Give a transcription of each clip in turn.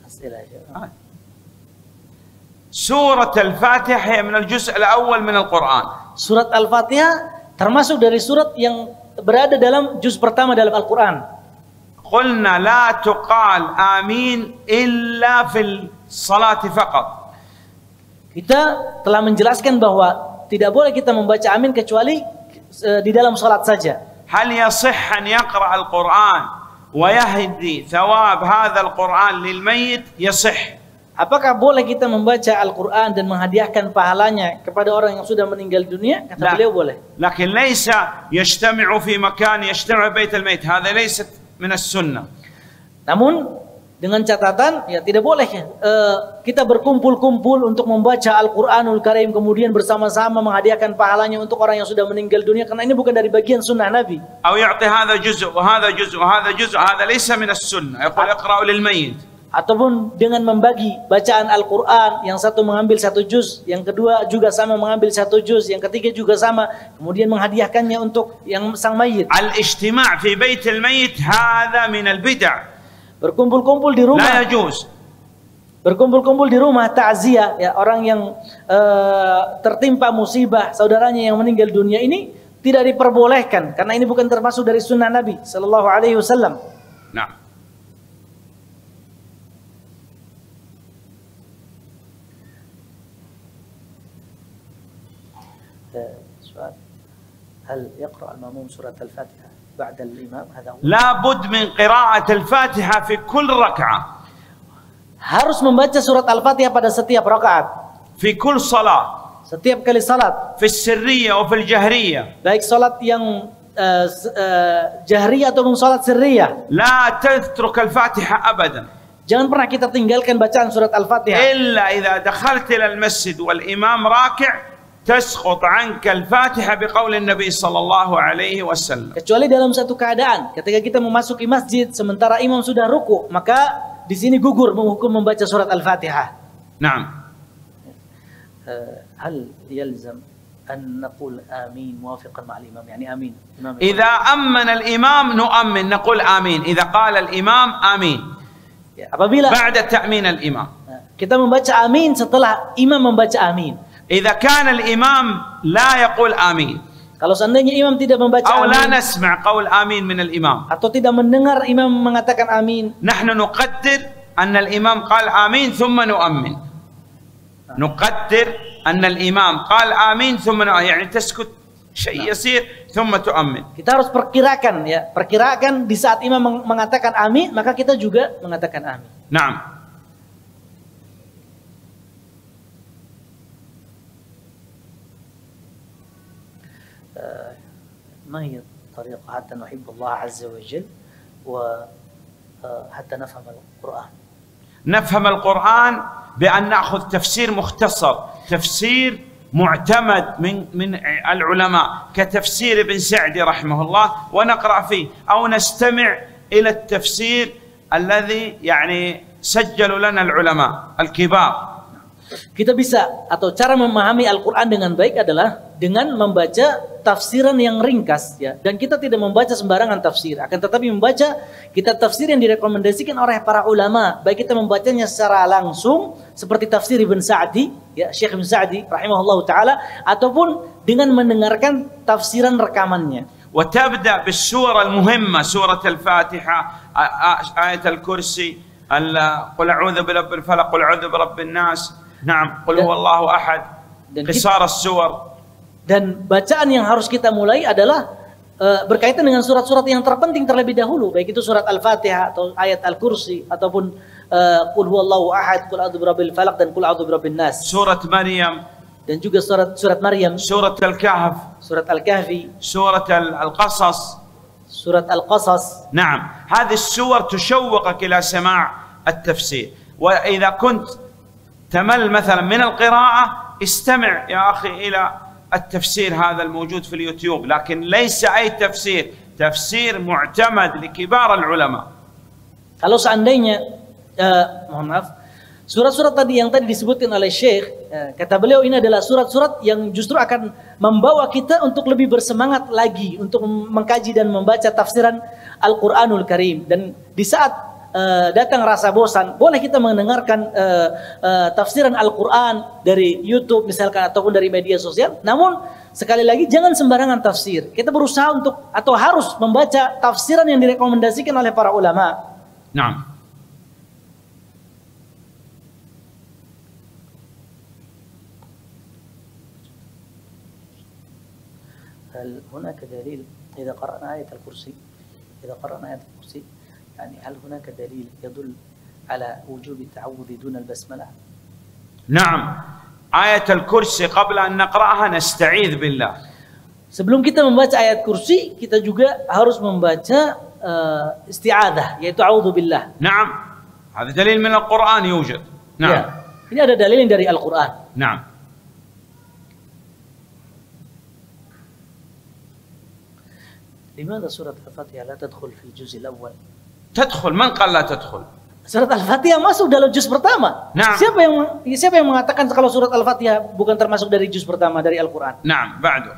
أسئلة. سورة الفاتحة هي من الجزء الأول من القرآن. Surat Al-Fatihah termasuk dari surat yang berada dalam juz pertama dalam Al-Quran. قلنا لا تقال آمين إلا في الصلاة فقط. Kita telah menjelaskan bahwa tidak boleh kita membaca amin kecuali di dalam salat saja. هل يصح أن يقرأ القرآن ويهدي ثواب هذا القرآن للميت؟ يصح. Apakah boleh kita membaca Al-Quran dan menghadiahkan pahalanya kepada orang yang sudah meninggal dunia? Kata beliau boleh. لكن ليس يجتمع في مكان يجتمع بيت الميت، هذا ليست من السنة. Namun dengan catatan ya tidak boleh kita berkumpul-kumpul untuk membaca Al-Quranul Karim kemudian bersama-sama menghadiahkan pahalanya untuk orang yang sudah meninggal dunia, karena ini bukan dari bagian sunnah Nabi. أو يعطي هذا جزء وهذا جزء وهذا جزء، هذا ليس من السنة. يقول اقرأوا للميت. Ataupun dengan membagi bacaan Al-Quran, yang satu mengambil satu juz, yang kedua juga sama mengambil satu juz, yang ketiga juga sama, kemudian menghadiahkannya untuk yang sang mayit. الاجتماع في بيت الميت هذا من البدع. Berkumpul-kumpul di rumah. لا يجوز. Berkumpul-kumpul di rumah takziah, ya, orang yang tertimpa musibah saudaranya yang meninggal dunia, ini tidak diperbolehkan karena ini bukan termasuk dari sunnah Nabi sallallahu alaihi wasallam. نعم. سؤال: هل يقرأ المأموم سورة الفاتحة بعد الإمام؟ هذا هو. لابد من قراءة الفاتحة في كل ركعة. Harus membaca surat Al-Fatihah pada setiap rakaat. في كل صلاة. Setiap kali salat. في السرية وفي الجهرية. Baik salat yang jahriyah ataupun salat sirriyah. لا تترك الفاتحة أبدا. Jangan pernah kita tinggalkan bacaan surat Al-Fatihah. إلا إذا دخلت إلى المسجد والإمام راكع تسقط عنك الفاتحة بقول النبي صلى الله عليه وسلم. Kecuali dalam satu keadaan, ketika kita memasuki masjid sementara imam sudah ruku, maka di sini gugur menghukum membaca surat Al-Fatihah. نعم. هل يلزم أن نقول آمين موافقا مع الإمام؟ يعني آمين. إذا أمن الإمام نؤمن نقول آمين. إذا قال الإمام آمين. Apabila بعد تأمين الإمام. Kita membaca amin setelah imam membaca amin. إذا كان الإمام لا يقول آمين. Kalau seandainya imam tidak membaca أو لا amin, نسمع قول آمين من الإمام. atau tidak mendengar imam mengatakan amin, نحن نقدر أن الإمام قال آمين ثم نؤمن. نقدر أن الإمام قال آمين ثم يعني تسكت شيء يسير ثم تؤمن. Kita harus perkirakan, ya, perkirakan di saat imam mengatakan amin, maka kita juga mengatakan amin. نعم. ما هي الطريقة حتى نحب الله عز وجل وحتى نفهم القرآن؟ نفهم القرآن بأن نأخذ تفسير مختصر، تفسير معتمد من العلماء كتفسير ابن سعدي رحمه الله ونقرأ فيه، أو نستمع إلى التفسير الذي يعني سجلوا لنا العلماء الكبار. Kita bisa, atau cara memahami Al-Quran dengan baik adalah dengan membaca tafsiran yang ringkas, ya. Dan kita tidak membaca sembarangan tafsir, akan tetapi membaca kitab tafsir yang direkomendasikan oleh para ulama, baik kita membacanya secara langsung seperti tafsir Ibn Sa'di, ya, Syekh Ibn Sa'di rahimahullah ta'ala, ataupun dengan mendengarkan tafsiran rekamannya. وتبدأ بالسورة المهمة، سورة الفاتحة، آية الكرسي، قل أعوذ برب الفلق، قل أعوذ برب الناس، نعم، قل هو الله أحد، قصار السور. Dan bacaan yang harus kita mulai adalah berkaitan dengan surat-surat yang terpenting terlebih dahulu, baik itu surat Al-Fatihah atau ayat Al-Kursi ataupun qul huwallahu ahad, qul a'udzu birabbil falaq dan qul a'udzu birabbin nas. Surat Maryam dan juga surat Maryam, surat Al-Kahf, surat Al-Kahfi, surat Al-Qasas, surat Al-Qasas. نعم، هذه السور تشوقك إلى سماع التفسير. وإذا كنت تمل مثلا من القراءة استمع يا أخي إلى التفسير هذا الموجود في اليوتيوب، لكن ليس أي تفسير، تفسير معتمد لكبار العلماء. Kalau seandainya mohon maaf, surat-surat tadi yang tadi disebutkan oleh Syekh, kata beliau ini adalah surat-surat yang justru akan membawa kita untuk lebih bersemangat lagi untuk mengkaji dan membaca tafsiran Al-Quranul Karim. Dan di saat datang rasa bosan, boleh kita mendengarkan tafsiran Al-Quran dari YouTube misalkan ataupun dari media sosial. Namun sekali lagi jangan sembarangan tafsir. Kita berusaha untuk atau harus membaca tafsiran yang direkomendasikan oleh para ulama. نعم. هل هناك دليل إذا قرأنا آية الكرسي يعني هل هناك دليل يدل على وجوب التعوذ دون البسملة؟ نعم، آية الكرسي قبل أن نقرأها نستعيذ بالله. Sebelum kita membaca ayat kursi, kita juga harus membaca isti'adzah, yaitu a'udzu billah. نعم، هذا دليل من القرآن يوجد. نعم. Ya, ini ada dalil dari Al-Quran. نعم. لماذا سورة الفاتحة لا تدخل في الجزء الأول؟ تدخل، من قال لا تدخل؟ Surat Al-Fatihah masuk dalam juz pertama. Nah. Siapa yang mengatakan kalau surat Al-Fatihah bukan termasuk dari juz pertama dari Al-Quran? نعم، بعده.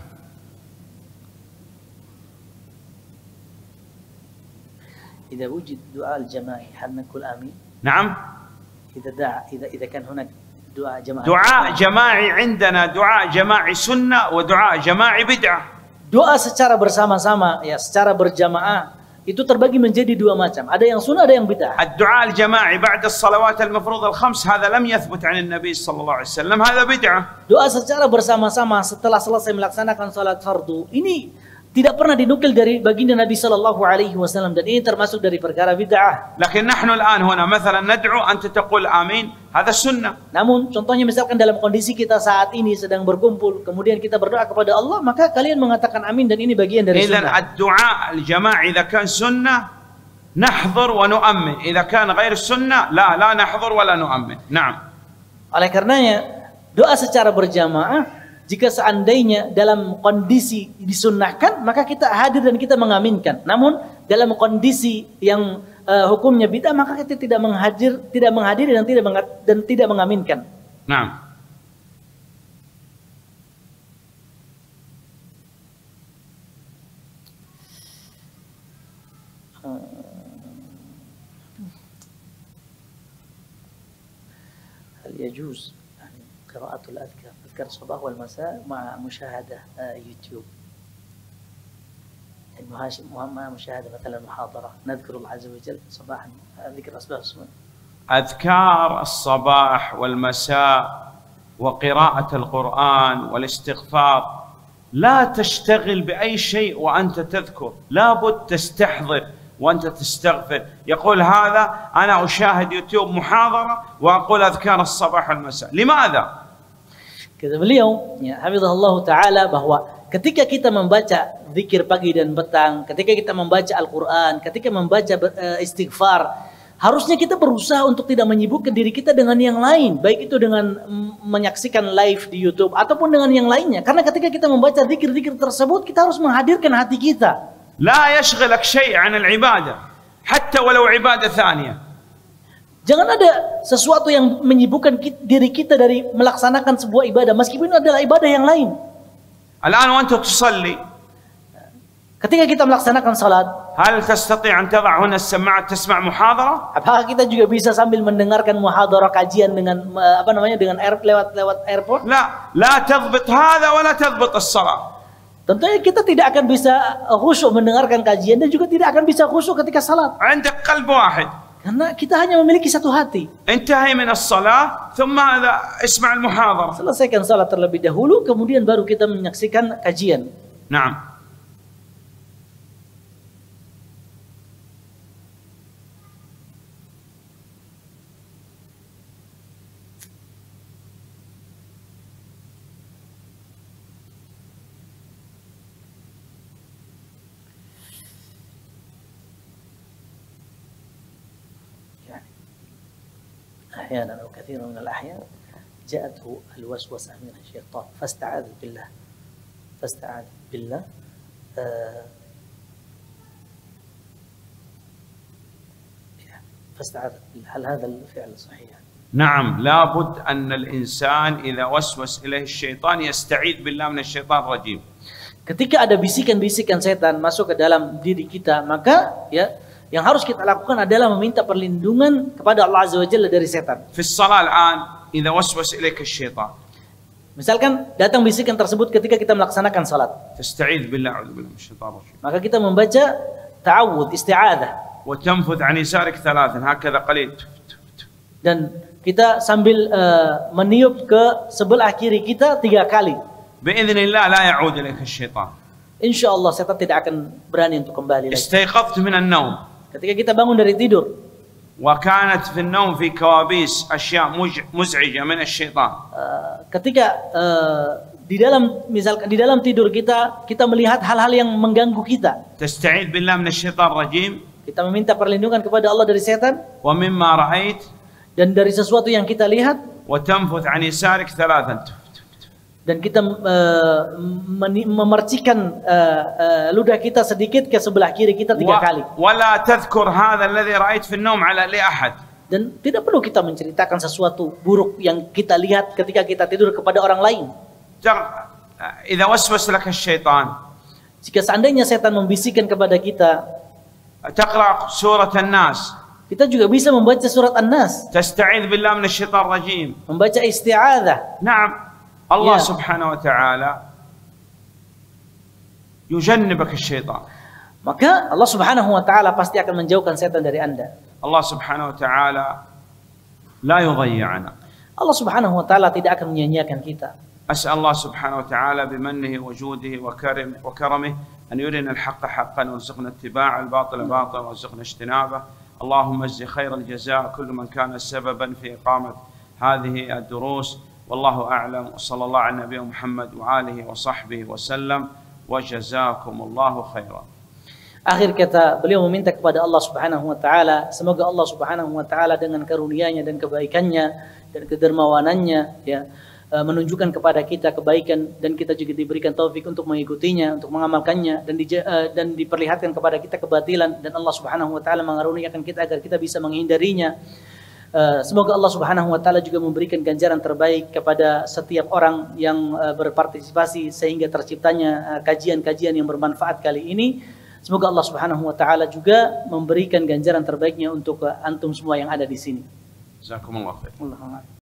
إذا وجد دعاء الجماعي هل نقول آمين؟ نعم. إذا كان هناك دعاء جماعي. دعاء جماعي عندنا دعاء جماعي سنة ودعاء جماعي بدعة. Doa secara bersama-sama, ya, secara berjamaah itu terbagi menjadi dua macam. Ada yang sunnah, ada yang bid'ah. الدعاء الجماعي بعد الصلوات المفروضة الخمس هذا لم يثبت عن النبي صلى الله عليه وسلم، هذا بدعة. Doa secara bersama-sama setelah selesai melaksanakan salat fardu ini tidak pernah dinukil dari baginda Nabi sallallahu alaihi wasallam dan ini termasuk dari perkara bid'ah. لكن نحن الآن هنا مثلا ندعو أنت تقول آمين، هذا السنة. Namun contohnya misalkan dalam kondisi kita saat ini sedang berkumpul, kemudian kita berdoa kepada Allah, maka kalian mengatakan amin dan ini bagian dari إذن sunnah. الدعاء الجماعي إذا كان سنة نحضر ونؤمن، إذا كان غير السنة لا نحضر ولا نؤمن. نعم. Oleh karenanya doa secara berjamaah jika seandainya dalam kondisi disunnahkan, maka kita hadir dan kita mengaminkan. Namun dalam kondisi yang hukumnya bid'ah, maka kita tidak menghadiri dan tidak mengaminkan. نعم. هل يجوز قراءة الأذكار أذكار الصباح والمساء مع مشاهدة يوتيوب؟ يعني مع مشاهدة مثلا محاضرة نذكر الله عز وجل صباحا، ذكر الأصباح أذكار الصباح والمساء وقراءة القرآن والاستغفار لا تشتغل بأي شيء وأنت تذكر، لابد تستحضر وأنت تستغفر. يقول هذا أنا أشاهد يوتيوب محاضرة وأقول أذكار الصباح والمساء، لماذا؟ Kata beliau, ya, hafizahullah ta'ala, bahwa ketika kita membaca zikir pagi dan petang, ketika kita membaca Al-Quran, ketika membaca istighfar, harusnya kita berusaha untuk tidak menyibukkan diri kita dengan yang lain, baik itu dengan menyaksikan live di YouTube ataupun dengan yang lainnya. Karena ketika kita membaca zikir-zikir tersebut, kita harus menghadirkan hati kita. لا يشغلك شيء عن العبادة حتى ولو عبادة ثانية. Jangan ada sesuatu yang menyibukkan diri kita dari melaksanakan sebuah ibadah, meskipun itu adalah ibadah yang lain. الآن وأنت تصلي، ketika kita melaksanakan salat, هل تستطيع أن تضع هنا السماعة تسمع محاضرة؟ apakah kita juga bisa sambil mendengarkan muhadarah kajian dengan dengan lewat airport? لا تضبط هذا ولا تضبط الصلاة. Tentunya kita tidak akan bisa khusyuk mendengarkan kajian dan juga tidak akan bisa khusyuk ketika salat. عندك قلب واحد. Karena kita hanya memiliki satu hati. انتهي من الصلاة ثم هذا اسمع المحاضرة. Selesaikan salat terlebih dahulu, kemudian baru kita menyaksikan kajian. نعم. أحيانا أو كثيرا من الأحيان جاءته الوسوسة من الشيطان فاستعاذ بالله هل هذا الفعل صحيح؟ نعم، لابد أن الإنسان إذا وسوس إليه الشيطان يستعيذ بالله من الشيطان الرجيم. Ketika ada bisikan-bisikan setan masuk ke dalam diri kita, maka ya yang harus kita lakukan adalah meminta perlindungan kepada Allah Azza wa Jalla dari setan. في الصلاة الآن إذا وسوس إليك الشيطان Misalkan datang bisikan tersebut ketika kita melaksanakan salat, تستعيذ بالله أعوذ بالله من الشيطان الرجيم maka kita membaca ta'awudz, isti'adzah, وتنفذ عن يسارك ثلاثا هكذا قليل dan kita sambil meniup ke sebelah kiri kita 3 kali. بإذن الله لا يعود إليك الشيطان. Insya Allah setan tidak akan berani untuk kembali lagi. استيقظت من النوم Ketika kita bangun dari tidur, وكانت في النوم في كوابيس أشياء مزعجة من الشيطان. Ketika misalkan di dalam tidur kita melihat hal-hal yang mengganggu kita, تستعيذ بالله من الشيطان الرجيم kita meminta perlindungan kepada Allah dari setan ومما رأيت dan dari sesuatu yang kita lihat, وتنفث عن يسارك ثلاثا dan kita memercikan ludah kita sedikit ke sebelah kiri kita 3 kali. ولا تذكر هذا الذي رأيت في النوم على لأحد. Dan tidak perlu kita menceritakan sesuatu buruk yang kita lihat ketika kita tidur kepada orang lain. إذا وسوس لك الشيطان Jika seandainya setan membisikkan kepada kita, تقرأ سورة الناس. kita juga bisa membaca surat An-Nas, تستعيذ بالله من الشيطان الرجيم. membaca isti'adzah. نعم الله سبحانه وتعالى يجنبك الشيطان. Maka Allah Subhanahu wa taala pasti akan menjauhkan setan dari Anda. الله سبحانه وتعالى لا يضيعنا. Allah Subhanahu wa taala tidak akan menyia-nyiakan kita. أسأل الله سبحانه وتعالى بمنه وجوده وكرمه أن يرنا الحق حقا وارزقنا اتباع الباطل باطلا وارزقنا اجتنابه. اللهم اجزي خير الجزاء كل من كان سببا في إقامة هذه الدروس. والله أعلم. وصلى الله على نبينا محمد وآله وصحبه وسلم وجزاكم الله خيرا. Akhir kata beliau meminta kepada Allah Subhanahu wa taala, semoga Allah Subhanahu wa taala dengan karunia-Nya dan kebaikannya dan kedermawanannya menunjukkan kepada kita kebaikan, dan kita juga diberikan taufik untuk mengikutinya, untuk mengamalkannya, dan diperlihatkan kepada kita kebatilan, dan Allah Subhanahu wa taala mengaruniakan kita agar kita bisa menghindarinya. Semoga Allah Subhanahu wa taala juga memberikan ganjaran terbaik kepada setiap orang yang berpartisipasi sehingga terciptanya kajian-kajian yang bermanfaat kali ini. Semoga Allah Subhanahu wa taala juga memberikan ganjaran terbaiknya untuk antum semua yang ada di sini. Jazakumullah khair.